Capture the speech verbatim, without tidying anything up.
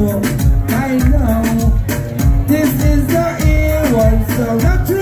I know this is the era, so not to